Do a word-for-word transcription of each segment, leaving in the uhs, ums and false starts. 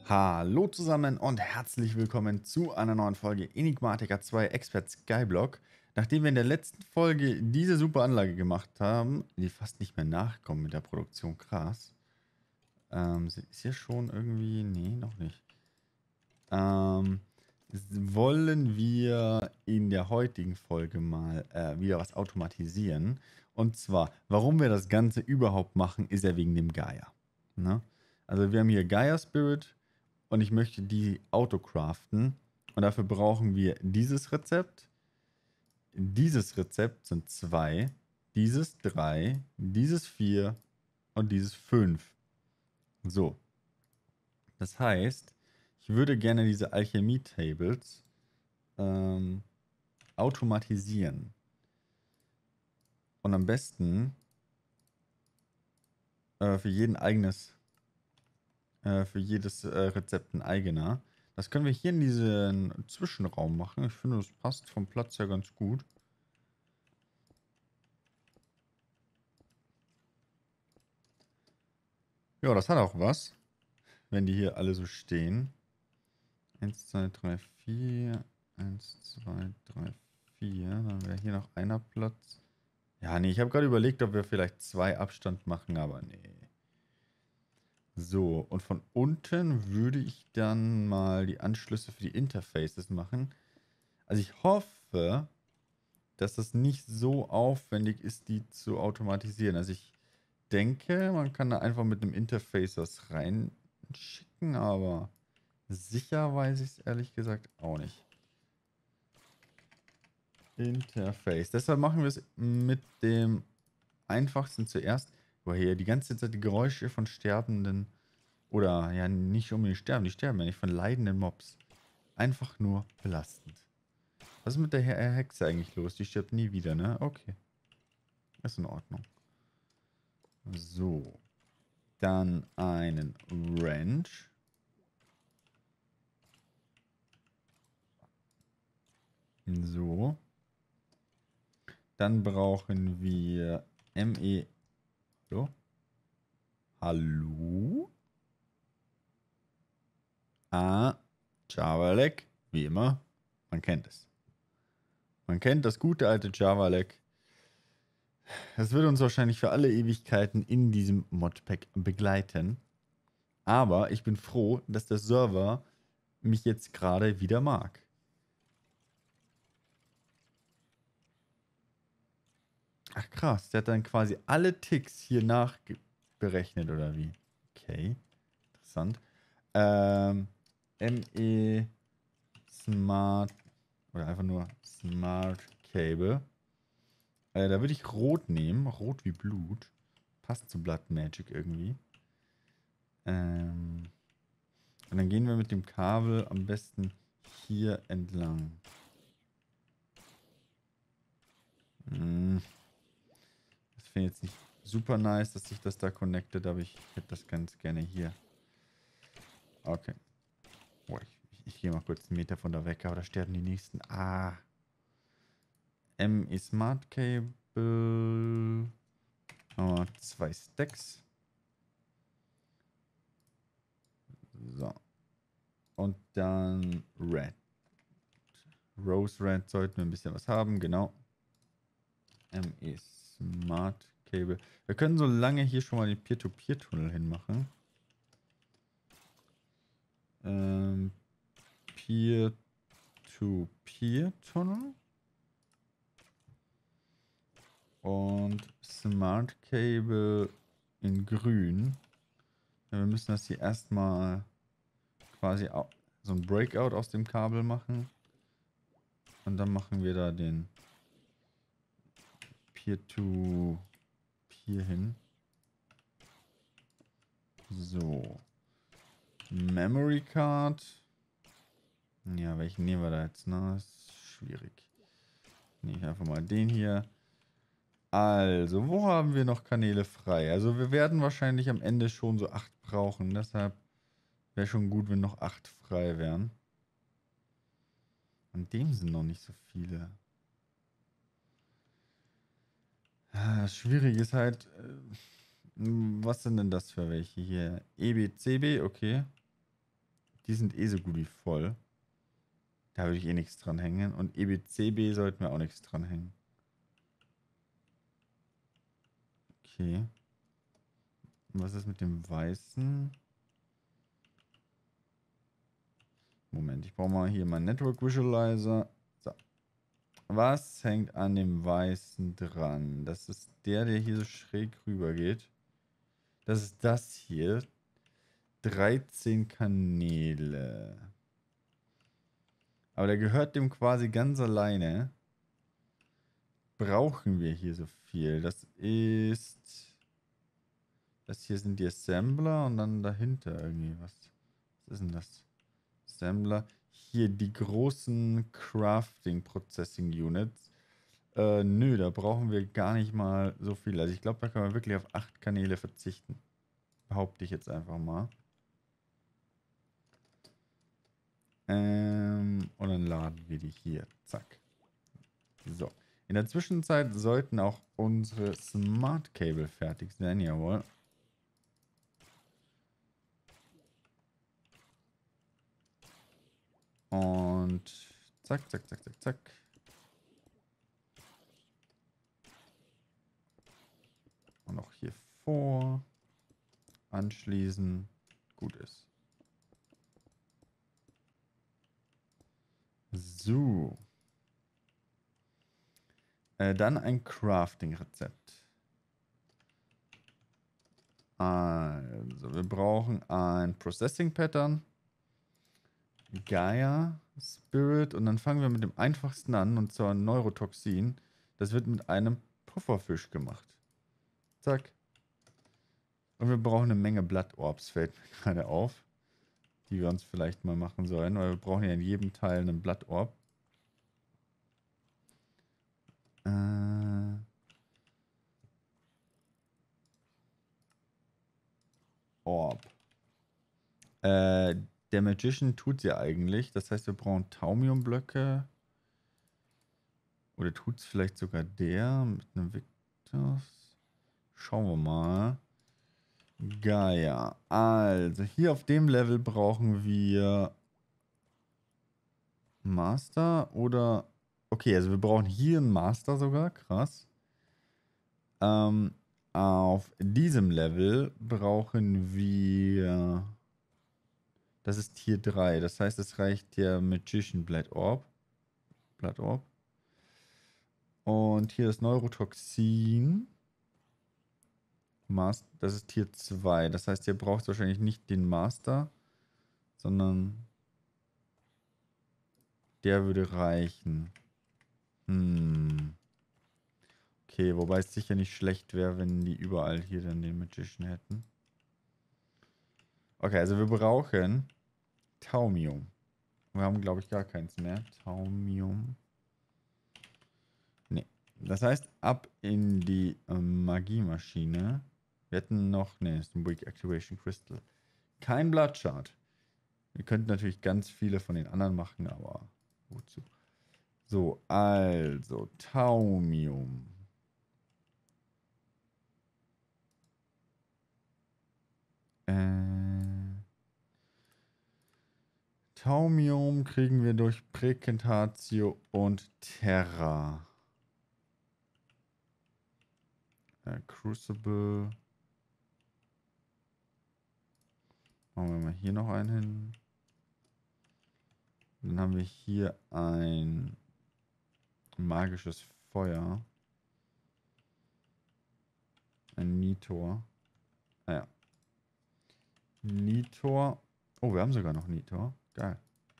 Hallo zusammen und herzlich willkommen zu einer neuen Folge Enigmatica zwei Expert Skyblock. Nachdem wir in der letzten Folge diese super Anlage gemacht haben, die fast nicht mehr nachkommen mit der Produktion, krass. Ähm, ist hier schon irgendwie... Nee, noch nicht. Ähm, wollen wir in der heutigen Folge mal äh, wieder was automatisieren. Und zwar, warum wir das Ganze überhaupt machen, ist ja wegen dem Gaia. Ne? Also wir haben hier Gaia Spirit und ich möchte die autocraften. Und dafür brauchen wir dieses Rezept. Dieses Rezept sind zwei, dieses drei, dieses vier und dieses fünf. So. Das heißt, ich würde gerne diese Alchemie-Tables ähm, automatisieren. Und am besten äh, für jeden eigenes, äh, für jedes äh, Rezept ein eigener. Das können wir hier in diesen Zwischenraum machen. Ich finde, das passt vom Platz her ganz gut. Ja, das hat auch was, wenn die hier alle so stehen. eins, zwei, drei, vier. eins, zwei, drei, vier. Dann wäre hier noch einer Platz. Ja, nee, ich habe gerade überlegt, ob wir vielleicht zwei Abstand machen, aber nee. So, und von unten würde ich dann mal die Anschlüsse für die Interfaces machen. Also ich hoffe, dass das nicht so aufwendig ist, die zu automatisieren. Also ich denke, man kann da einfach mit einem Interface was reinschicken, aber sicher weiß ich es ehrlich gesagt auch nicht. Interface. Deshalb machen wir es mit dem einfachsten zuerst. Wo hier die ganze Zeit die Geräusche von sterbenden, oder ja, nicht unbedingt sterben, die sterben ja nicht, von leidenden Mobs. Einfach nur belastend. Was ist mit der He Hexe eigentlich los? Die stirbt nie wieder, ne? Okay. Ist in Ordnung. So. Dann einen Wrench. So. Dann brauchen wir M E. Hallo? Hallo? Ah, Java-Lag. Wie immer. Man kennt es. Man kennt das gute alte Java-Lag. Das wird uns wahrscheinlich für alle Ewigkeiten in diesem Modpack begleiten. Aber ich bin froh, dass der Server mich jetzt gerade wieder mag. Ach krass, der hat dann quasi alle Ticks hier nachberechnet, oder wie? Okay, interessant. Ähm, M E Smart, oder einfach nur Smart Cable. Äh, da würde ich Rot nehmen, Rot wie Blut. Passt zu Blood Magic irgendwie. Ähm, und dann gehen wir mit dem Kabel am besten hier entlang. Hm. Das finde ich jetzt nicht super nice, dass sich das da connectet, aber ich hätte das ganz gerne hier. Okay. Oh, ich, ich, ich gehe mal kurz einen Meter von da weg, aber da sterben die nächsten. Ah. M E Smart Cable. Oh, zwei Stacks. So. Und dann Red. Rose Red sollten wir ein bisschen was haben, genau. M E Smart Cable. Wir können so lange hier schon mal den Peer-to-Peer-Tunnel hinmachen. Ähm, Peer-to-Peer-Tunnel. Und Smart Cable in grün. Ja, wir müssen das hier erstmal quasi so ein Breakout aus dem Kabel machen. Und dann machen wir da den Peer-to-Peer hin. So. Memory Card. Ja, welchen nehmen wir da jetzt? Na, ist schwierig. Nehme ich einfach mal den hier. Also, wo haben wir noch Kanäle frei? Also, wir werden wahrscheinlich am Ende schon so acht brauchen. Deshalb wäre schon gut, wenn noch acht frei wären. An dem sind noch nicht so viele. Das Schwierige ist halt, was sind denn das für welche hier? E B, C B, okay. Die sind eh so gut wie voll. Da würde ich eh nichts dran hängen. Und E B C B sollten wir auch nichts dran hängen. Okay. Und was ist mit dem Weißen? Moment, ich brauche mal hier meinen Network Visualizer. So. Was hängt an dem Weißen dran? Das ist der, der hier so schräg rüber geht. Das ist das hier. dreizehn Kanäle. Aber der gehört dem quasi ganz alleine. Brauchen wir hier so viel? Das ist... Das hier sind die Assembler und dann dahinter irgendwie was. Was ist denn das? Assembler. Hier die großen Crafting Processing Units. Äh, nö, da brauchen wir gar nicht mal so viel. Also ich glaube, da kann man wirklich auf acht Kanäle verzichten. Behaupte ich jetzt einfach mal. Ähm, und dann laden wir die hier. Zack. So. In der Zwischenzeit sollten auch unsere Smart Cable fertig sein. Jawohl. Und zack, zack, zack, zack, zack. Und auch hier vor. Anschließen. Gut ist. So. Äh, dann ein Crafting-Rezept. Also, wir brauchen ein Processing-Pattern. Gaia, Spirit. Und dann fangen wir mit dem einfachsten an. Und zwar Neurotoxin. Das wird mit einem Pufferfisch gemacht. Zack. Und wir brauchen eine Menge Blood Orbs, fällt mir gerade auf. Die wir uns vielleicht mal machen sollen. Weil wir brauchen ja in jedem Teil einen Blood Orb. Äh... Orb. Äh, der Magician tut ja eigentlich. Das heißt, wir brauchen Taumium-Blöcke. Oder tut es vielleicht sogar der mit einem Victus? Schauen wir mal. Gaia. Also, hier auf dem Level brauchen wir Master oder... Okay, also wir brauchen hier einen Master sogar. Krass. Ähm, auf diesem Level brauchen wir... Das ist Tier drei. Das heißt, es reicht der Magician Blood Orb. Blood Orb. Und hier das Neurotoxin. Master, das ist Tier zwei. Das heißt, ihr braucht wahrscheinlich nicht den Master, sondern der würde reichen. Hm. Okay, wobei es sicher nicht schlecht wäre, wenn die überall hier dann den Magician hätten. Okay, also wir brauchen Taumium. Wir haben, glaube ich, gar keins mehr. Taumium. Nee. Das heißt, ab in die ähm, Magiemaschine. Wir hätten noch, ne, ist ein Weak Activation Crystal. Kein Bloodshard. Wir könnten natürlich ganz viele von den anderen machen, aber wozu? So, also Taumium. Äh, Taumium kriegen wir durch Präkentatio und Terra. Äh, Crucible. Machen wir mal hier noch einen hin. Dann haben wir hier ein magisches Feuer. Ein Nitor. Ah ja. Nitor. Oh, wir haben sogar noch Nitor. Geil.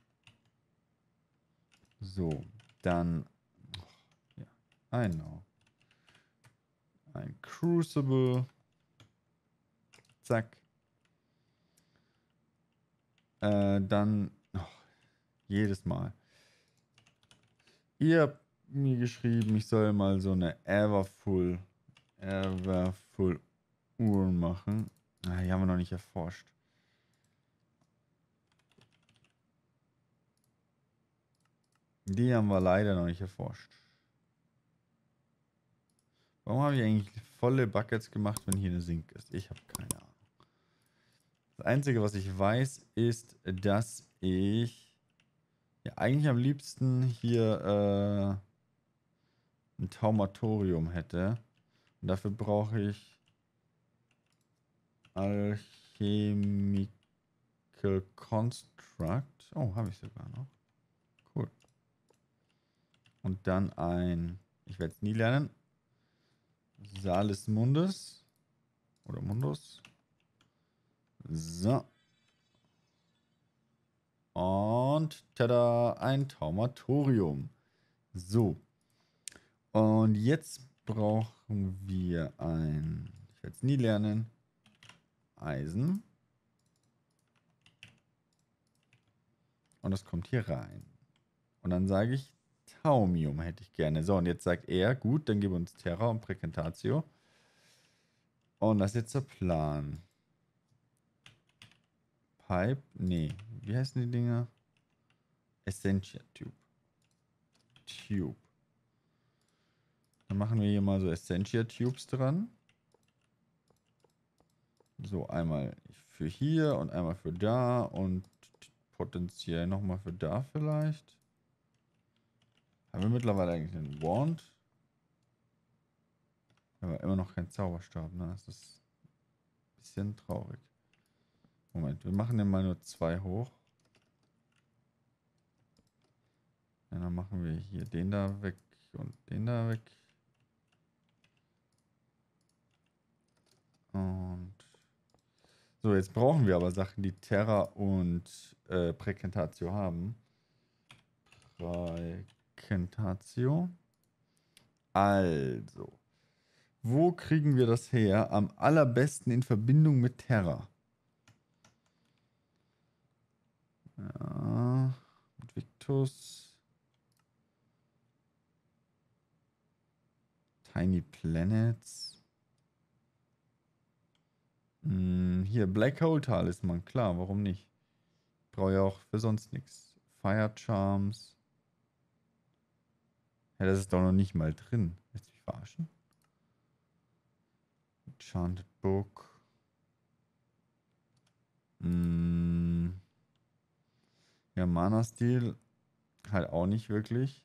So, dann oh, ja, I know. Ein Crucible. Zack. Äh, dann oh, jedes Mal. Ihr habt mir geschrieben, ich soll mal so eine Everfull Everfull Uhren machen. Ah, die haben wir noch nicht erforscht. Die haben wir leider noch nicht erforscht. Warum habe ich eigentlich volle Buckets gemacht, wenn hier eine Sink ist? Ich habe keine Ahnung. Das Einzige, was ich weiß, ist, dass ich ja eigentlich am liebsten hier äh, ein Taumatorium hätte. Und dafür brauche ich Alchemical Construct. Oh, habe ich sogar noch. Cool. Und dann ein, ich werde es nie lernen, Salis Mundus. Oder Mundus. So. Und tada, ein Taumatorium. So. Und jetzt brauchen wir ein, ich werde es nie lernen, Eisen. Und das kommt hier rein. Und dann sage ich, Taumium hätte ich gerne. So, und jetzt sagt er, gut, dann gib uns Terra und Prekentatio. Und das ist jetzt der Plan. Pipe, nee, wie heißen die Dinger? Essentia Tube. Tube. Dann machen wir hier mal so Essentia Tubes dran. So, einmal für hier und einmal für da und potenziell nochmal für da vielleicht. Haben wir mittlerweile eigentlich einen Wand? Aber immer noch kein Zauberstab, ne? Das ist ein bisschen traurig. Moment, wir machen den mal nur zwei hoch. Ja, dann machen wir hier den da weg und den da weg. Und so, jetzt brauchen wir aber Sachen, die Terra und äh, Prekentatio haben. Prekentatio. Also, wo kriegen wir das her? Am allerbesten in Verbindung mit Terra. Ja, mit Victus. Tiny Planets. Hm, hier, Black Hole Talisman, klar, warum nicht? Brauche ja auch für sonst nichts. Fire Charms. Ja, das ist doch noch nicht mal drin. Willst du mich verarschen? Enchanted Book. Hm. Ja, Mana-Stil halt auch nicht wirklich.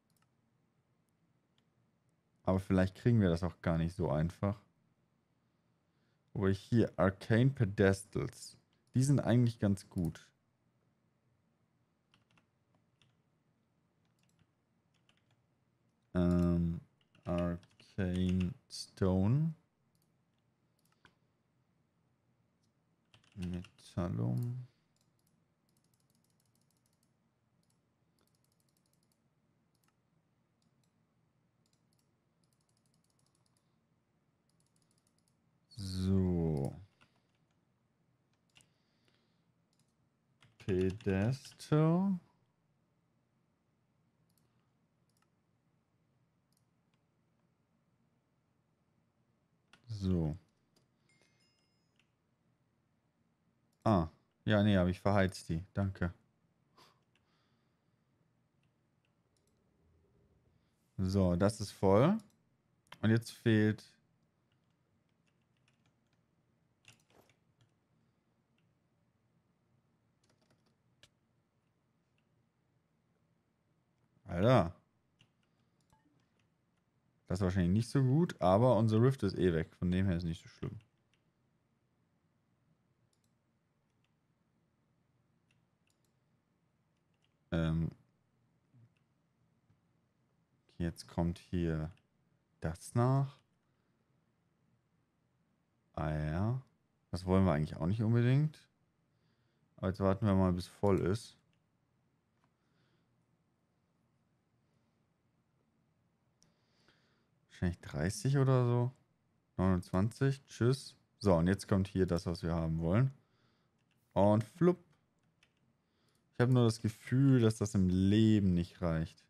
Aber vielleicht kriegen wir das auch gar nicht so einfach. Aber hier, Arcane Pedestals. Die sind eigentlich ganz gut. Ähm, Arcane Stone. Metallum. So. Pedestal. So. Ah. Ja, nee, habe ich verheizt die. Danke. So, das ist voll. Und jetzt fehlt... Alter. Das ist wahrscheinlich nicht so gut, aber unser Rift ist eh weg. Von dem her ist nicht so schlimm. Ähm... Jetzt kommt hier das nach. Ah ja. Das wollen wir eigentlich auch nicht unbedingt. Aber jetzt warten wir mal, bis voll ist. Wahrscheinlich dreißig oder so. neunundzwanzig. Tschüss. So, und jetzt kommt hier das, was wir haben wollen. Und flupp. Ich habe nur das Gefühl, dass das im Leben nicht reicht.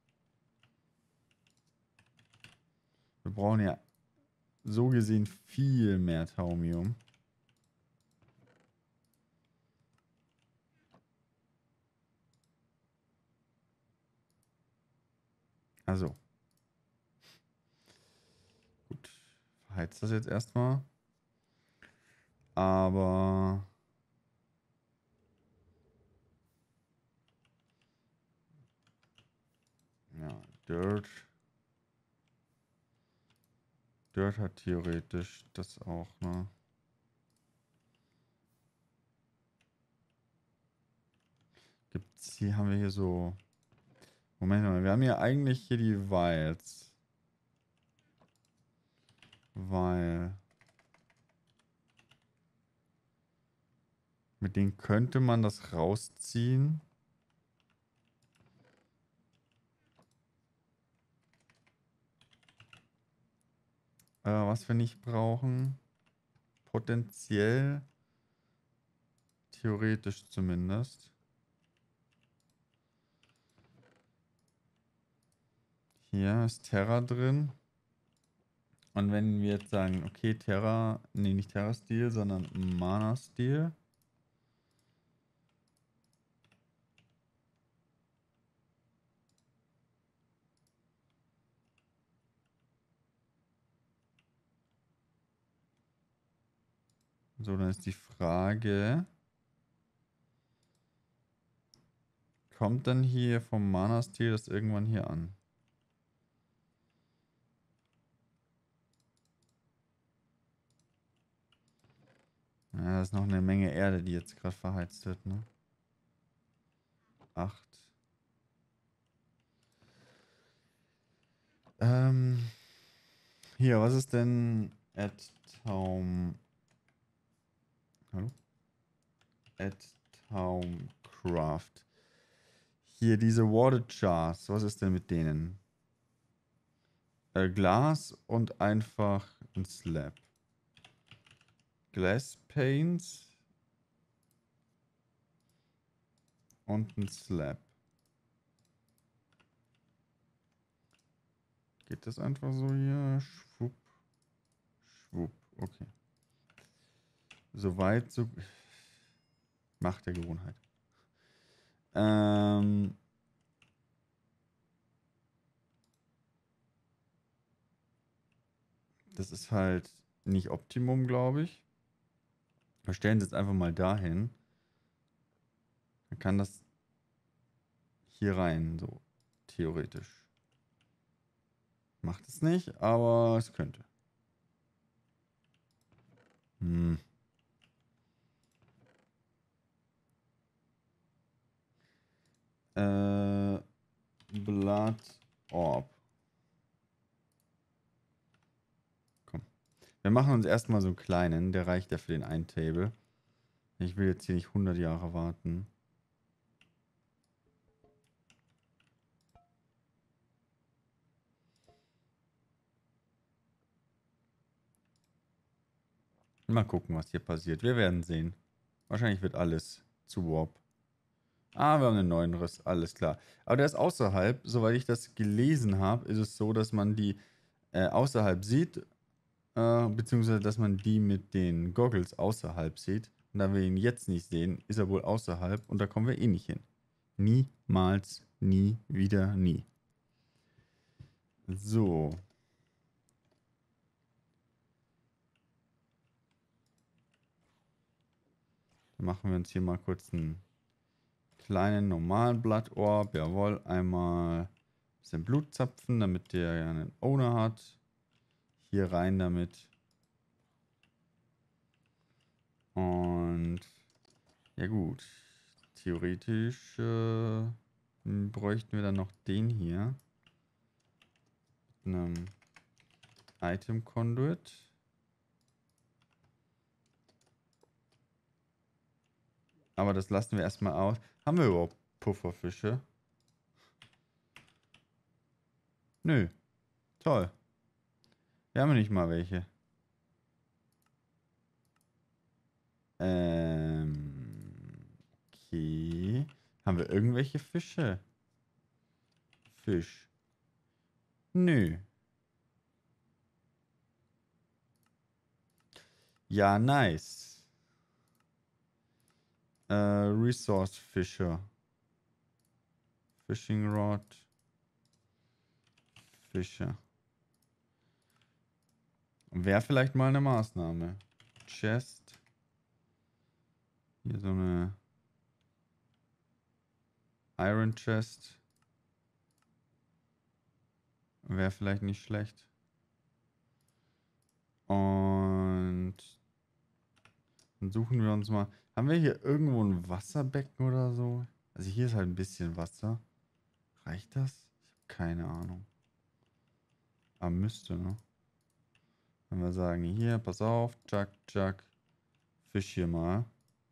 Wir brauchen ja so gesehen viel mehr Taumium. Also. Gut. Verheizt das jetzt erstmal. Aber Dirt. Dirt hat theoretisch das auch, ne? Gibt's hier, haben wir hier so... Moment mal, wir haben ja eigentlich hier die Vials. Weil... Mit denen könnte man das rausziehen. Äh, was wir nicht brauchen. Potenziell. Theoretisch zumindest. Hier ist Terra drin. Und wenn wir jetzt sagen, okay, Terra, nee, nicht Terra-Stil, sondern Mana-Stil. So, dann ist die Frage, kommt dann hier vom Mana-Stil das irgendwann hier an? Ja, das ist noch eine Menge Erde, die jetzt gerade verheizt wird, ne? Acht. Ähm, hier, was ist denn at Taum... Hallo? At Taumcraft. Hier, diese Water Jars, was ist denn mit denen? Äh, Glas und einfach ein Slab. Glass Panes und ein Slab. Geht das einfach so hier? Schwupp. Schwupp. Okay. Soweit, so. Macht der Gewohnheit. Ähm. Das ist halt nicht Optimum, glaube ich. Wir stellen es jetzt einfach mal dahin. Dann kann das hier rein, so theoretisch. Macht es nicht, aber es könnte. Hm. Äh, Blood Orb. Komm. Wir machen uns erstmal so einen kleinen, der reicht ja für den einen Table. Ich will jetzt hier nicht hundert Jahre warten. Mal gucken, was hier passiert. Wir werden sehen. Wahrscheinlich wird alles zu Warp. Ah, wir haben einen neuen Riss. Alles klar. Aber der ist außerhalb. Soweit ich das gelesen habe, ist es so, dass man die äh, außerhalb sieht. Äh, beziehungsweise, dass man die mit den Goggles außerhalb sieht. Und da wir ihn jetzt nicht sehen, ist er wohl außerhalb. Und da kommen wir eh nicht hin. Niemals, nie, wieder, nie. So. Dann machen wir uns hier mal kurz einen kleinen normalen Blood Orb. Jawohl, einmal ein bisschen Blut zapfen, damit der ja einen Owner hat. Hier rein damit. Und ja gut. Theoretisch äh, bräuchten wir dann noch den hier. Mit einem Item Conduit. Aber das lassen wir erstmal aus. Haben wir überhaupt Pufferfische? Nö. Toll. Wir haben nicht mal welche. Ähm. Okay. Haben wir irgendwelche Fische? Fisch. Nö. Ja, nice. Äh, Resource Fischer. Fishing Rod. Fische. Wäre vielleicht mal eine Maßnahme. Chest. Hier so eine Iron Chest. Wäre vielleicht nicht schlecht. Und dann suchen wir uns mal. Haben wir hier irgendwo ein Wasserbecken oder so? Also hier ist halt ein bisschen Wasser. Reicht das? Ich habe keine Ahnung. Aber müsste, ne? Wenn wir sagen, hier, pass auf, Jack, Jack, fisch hier mal.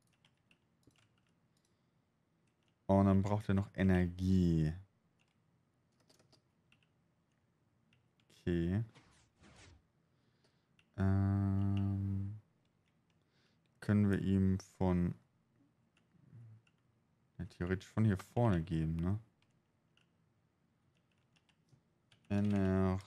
Und dann braucht er noch Energie. Okay. Ähm, können wir ihm von... Ja, theoretisch von hier vorne geben, ne? Ener...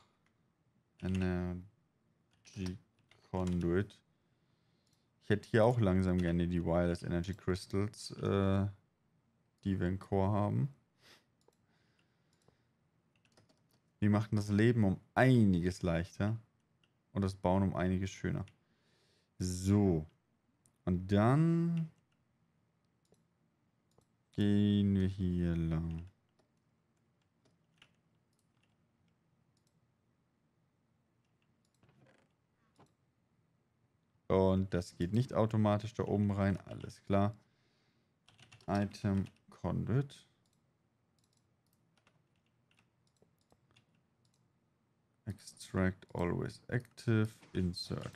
Energy Conduit. Ich hätte hier auch langsam gerne die Wireless Energy Crystals, äh, die wir in Core haben. Die machten das Leben um einiges leichter und das Bauen um einiges schöner. So. Und dann gehen wir hier lang. Und das geht nicht automatisch da oben rein. Alles klar. Item Conduit. Extract always active. Insert.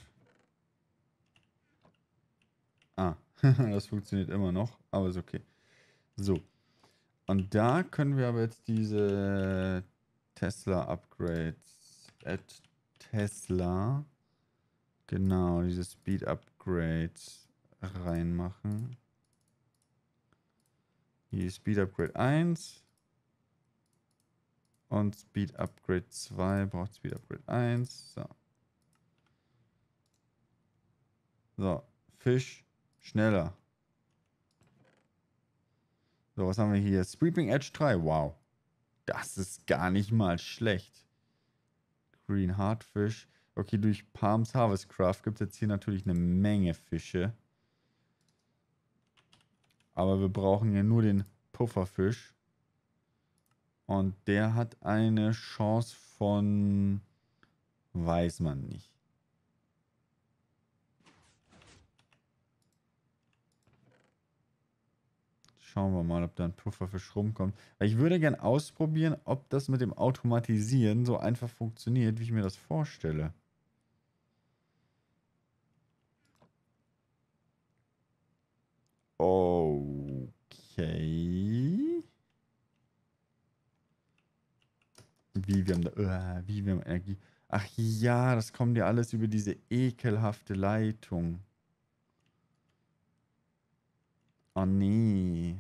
Ah, das funktioniert immer noch, aber ist okay. So. Und da können wir aber jetzt diese Tesla-Upgrades. Add Tesla. Genau, diese Speed-Upgrades reinmachen. Hier Speed-Upgrade eins. Und Speed-Upgrade zwei braucht Speed-Upgrade eins. So. So, Fisch schneller. So, was haben wir hier? Sweeping Edge drei. Wow. Das ist gar nicht mal schlecht. Green Hardfish. Okay, durch Palms Harvest Craft gibt es jetzt hier natürlich eine Menge Fische. Aber wir brauchen ja nur den Pufferfisch. Und der hat eine Chance von... Weiß man nicht. Schauen wir mal, ob da ein Pufferfisch rumkommt. Weil ich würde gern ausprobieren, ob das mit dem Automatisieren so einfach funktioniert, wie ich mir das vorstelle. Okay. Wie wir haben da, uh, wie wir haben Energie. Ach ja, das kommt ja alles über diese ekelhafte Leitung. Oh nee.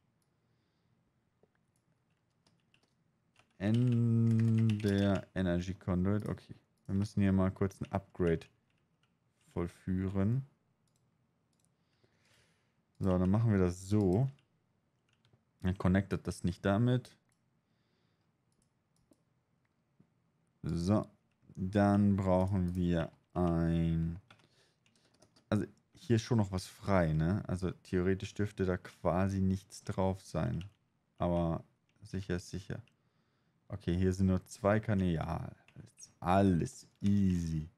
In der Energy Conduit. Okay. Wir müssen hier mal kurz ein Upgrade vollführen. So, dann machen wir das so. Dann connectet das nicht damit. So. Dann brauchen wir ein... Also hier ist schon noch was frei, ne? Also theoretisch dürfte da quasi nichts drauf sein. Aber sicher ist sicher. Okay, hier sind nur zwei Kanäle. Ja, alles, alles easy.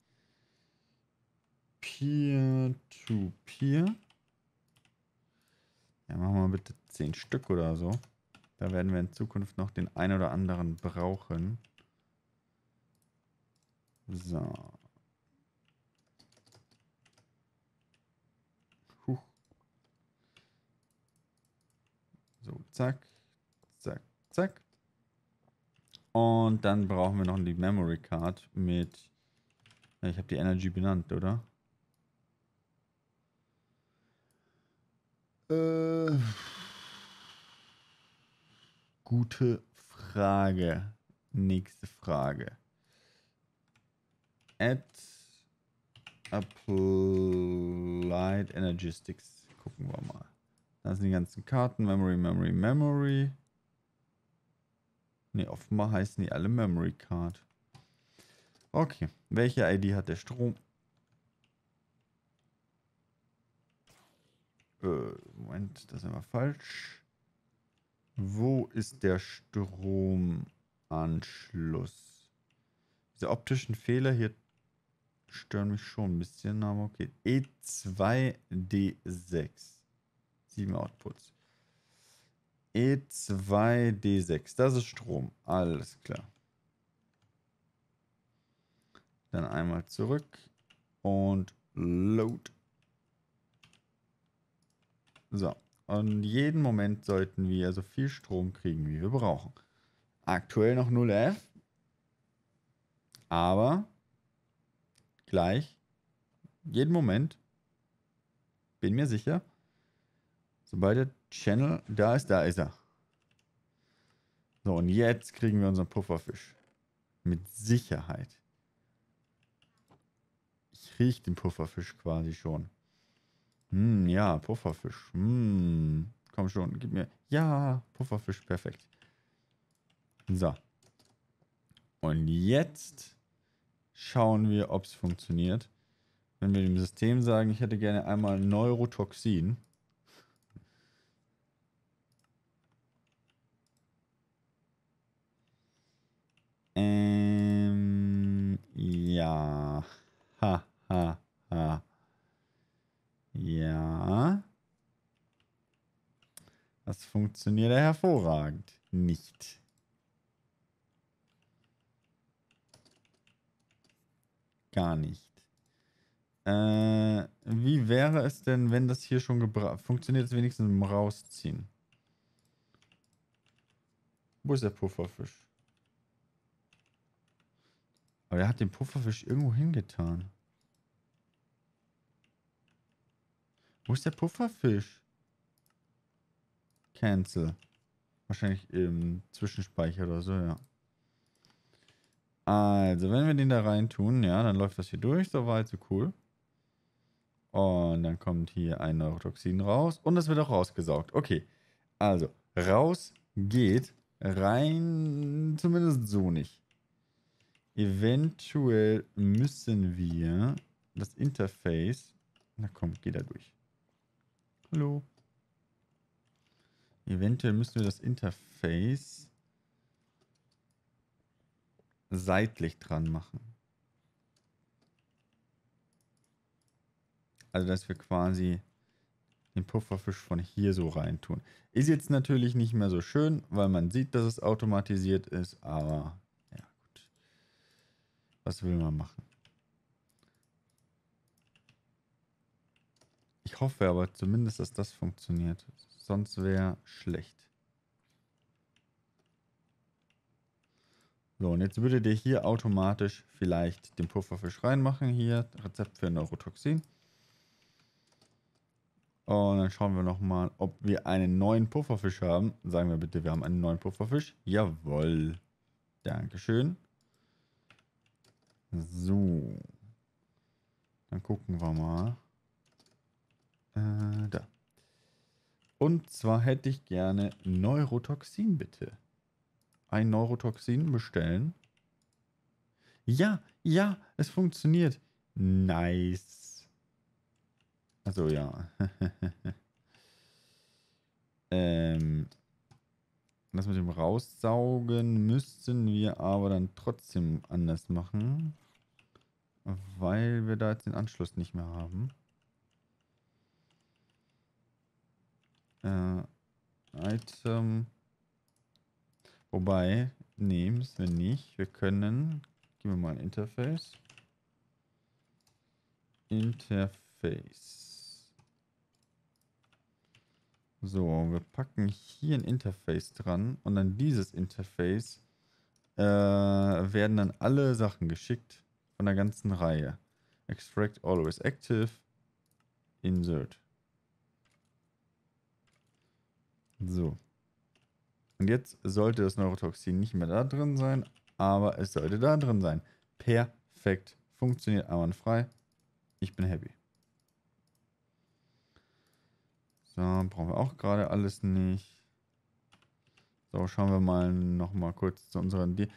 Peer-to-Peer. Ja, machen wir bitte zehn Stück oder so. Da werden wir in Zukunft noch den ein oder anderen brauchen. So. Huch. So, zack. Zack, zack. Und dann brauchen wir noch die Memory Card mit... Ja, ich habe die Energy benannt, oder? Äh, gute Frage. Nächste Frage. Add Applied Energistics. Gucken wir mal. Da sind die ganzen Karten. Memory, Memory, Memory. Ne, offenbar heißen die alle Memory Card. Okay. Welche I D hat der Strom? Äh, Moment, das ist immer falsch. Wo ist der Stromanschluss? Diese optischen Fehler hier stören mich schon ein bisschen, aber okay. E zwei D sechs. Sieben Outputs. E zwei D sechs. Das ist Strom. Alles klar. Dann einmal zurück und load. So. Und jeden Moment sollten wir so viel Strom kriegen, wie wir brauchen. Aktuell noch null F. Aber gleich, jeden Moment, bin mir sicher, sobald der Channel da ist, da ist er. So, und jetzt kriegen wir unseren Pufferfisch. Mit Sicherheit. Ich rieche den Pufferfisch quasi schon. Hm, ja, Pufferfisch. Hm, komm schon, gib mir. Ja, Pufferfisch, perfekt. So. Und jetzt schauen wir, ob es funktioniert. Wenn wir dem System sagen, ich hätte gerne einmal Neurotoxin. Ähm, ja. Ha, ha, ha. Ja. Das funktioniert ja hervorragend. Nicht. Gar nicht. Äh, wie wäre es denn, wenn das hier schon gebracht funktioniert, es wenigstens im Rausziehen? Wo ist der Pufferfisch? Aber er hat den Pufferfisch irgendwo hingetan. Wo ist der Pufferfisch? Cancel. Wahrscheinlich im Zwischenspeicher oder so, ja. Also, wenn wir den da rein tun, ja, dann läuft das hier durch. So weit, so cool. Und dann kommt hier ein Neurotoxin raus. Und es wird auch rausgesaugt. Okay. Also, raus geht, rein zumindest so nicht. Eventuell müssen wir das Interface... Na komm, geh da durch. Hallo. Eventuell müssen wir das Interface seitlich dran machen. Also, dass wir quasi den Pufferfisch von hier so reintun. Ist jetzt natürlich nicht mehr so schön, weil man sieht, dass es automatisiert ist, aber ja, gut. Was will man machen? Ich hoffe aber zumindest, dass das funktioniert. Sonst wäre schlecht. So, und jetzt würde der hier automatisch vielleicht den Pufferfisch reinmachen. Hier, Rezept für Neurotoxin. Und dann schauen wir nochmal, ob wir einen neuen Pufferfisch haben. Sagen wir bitte, wir haben einen neuen Pufferfisch. Jawohl. Dankeschön. So. Dann gucken wir mal. Äh, da. Und zwar hätte ich gerne Neurotoxin, bitte. Ein Neurotoxin bestellen. Ja, ja, es funktioniert. Nice. Also ja. ähm, das mit dem Raussaugen müssten wir aber dann trotzdem anders machen. Weil wir da jetzt den Anschluss nicht mehr haben. Äh, Item. Wobei, nee, müssen wir nicht. Wir können, geben wir mal ein Interface. Interface. So, wir packen hier ein Interface dran und an dieses Interface äh, werden dann alle Sachen geschickt von der ganzen Reihe. Extract always active. Insert. So. Und jetzt sollte das Neurotoxin nicht mehr da drin sein, aber es sollte da drin sein. Perfekt. Funktioniert einwandfrei. Ich bin happy. So, brauchen wir auch gerade alles nicht. So, schauen wir mal noch mal kurz zu unseren... D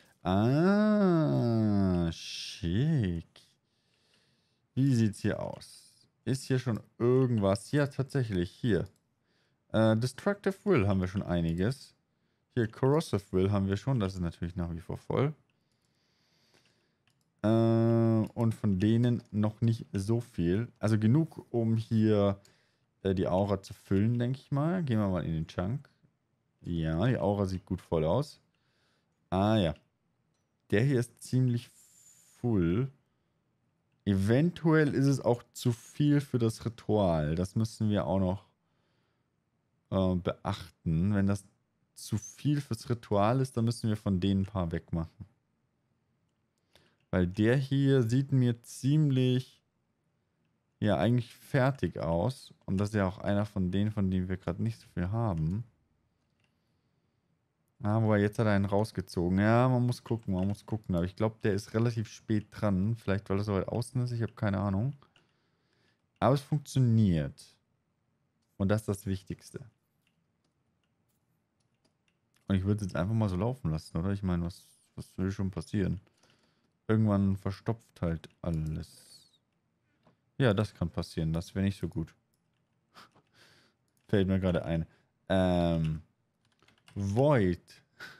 ah, schick. Wie sieht's hier aus? Ist hier schon irgendwas? Ja, tatsächlich, hier. Äh, Destructive Will haben wir schon einiges. Hier, Corrosive Will haben wir schon. Das ist natürlich nach wie vor voll. Äh, und von denen noch nicht so viel. Also genug, um hier äh, die Aura zu füllen, denke ich mal. Gehen wir mal in den Chunk. Ja, die Aura sieht gut voll aus. Ah ja. Der hier ist ziemlich full. Eventuell ist es auch zu viel für das Ritual. Das müssen wir auch noch äh, beachten. Wenn das zu viel fürs Ritual ist, dann müssen wir von denen ein paar wegmachen. Weil der hier sieht mir ziemlich, ja, eigentlich fertig aus. Und das ist ja auch einer von denen, von denen wir gerade nicht so viel haben. Ah, wobei, jetzt hat er einen rausgezogen. Ja, man muss gucken, man muss gucken. Aber ich glaube, der ist relativ spät dran. Vielleicht, weil er so weit außen ist, ich habe keine Ahnung. Aber es funktioniert. Und das ist das Wichtigste. Und ich würde es jetzt einfach mal so laufen lassen, oder? Ich meine, was, was will schon passieren? Irgendwann verstopft halt alles. Ja, das kann passieren. Das wäre nicht so gut. Fällt mir gerade ein. Ähm, Void.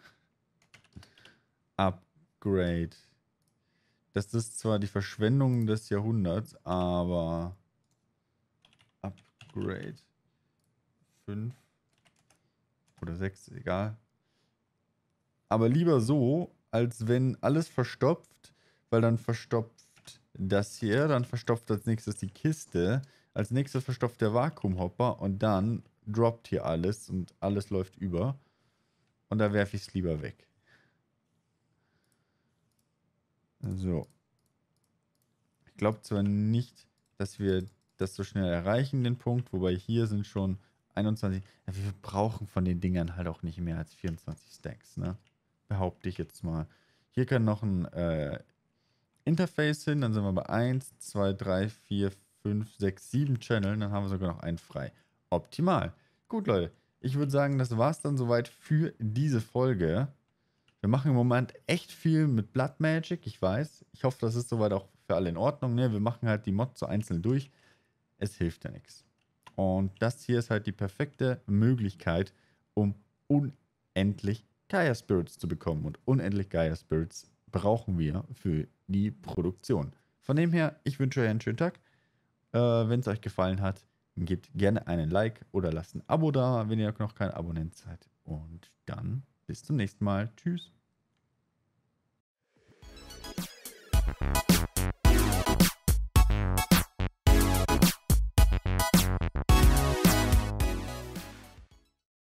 Upgrade. Das ist zwar die Verschwendung des Jahrhunderts, aber Upgrade. fünf oder sechs, egal. Aber lieber so, als wenn alles verstopft, weil dann verstopft das hier, dann verstopft als nächstes die Kiste, als nächstes verstopft der Vakuumhopper und dann droppt hier alles und alles läuft über. Und da werfe ich es lieber weg. So. Ich glaube zwar nicht, dass wir das so schnell erreichen, den Punkt, wobei hier sind schon einundzwanzig. Ja, wir brauchen von den Dingern halt auch nicht mehr als vierundzwanzig Stacks, ne? Behaupte ich jetzt mal. Hier kann noch ein äh, Interface hin, dann sind wir bei eins, zwei, drei, vier, fünf, sechs, sieben Channeln, dann haben wir sogar noch einen frei. Optimal. Gut, Leute. Ich würde sagen, das war es dann soweit für diese Folge. Wir machen im Moment echt viel mit Blood Magic, ich weiß. Ich hoffe, das ist soweit auch für alle in Ordnung. Ne? Wir machen halt die Mods so einzeln durch. Es hilft ja nichts. Und das hier ist halt die perfekte Möglichkeit, um unendlich Gaia Spirits zu bekommen. Und unendlich Gaia Spirits brauchen wir für die Produktion. Von dem her, ich wünsche euch einen schönen Tag. Äh, wenn es euch gefallen hat, gebt gerne einen Like oder lasst ein Abo da, wenn ihr noch kein Abonnent seid. Und dann bis zum nächsten Mal. Tschüss.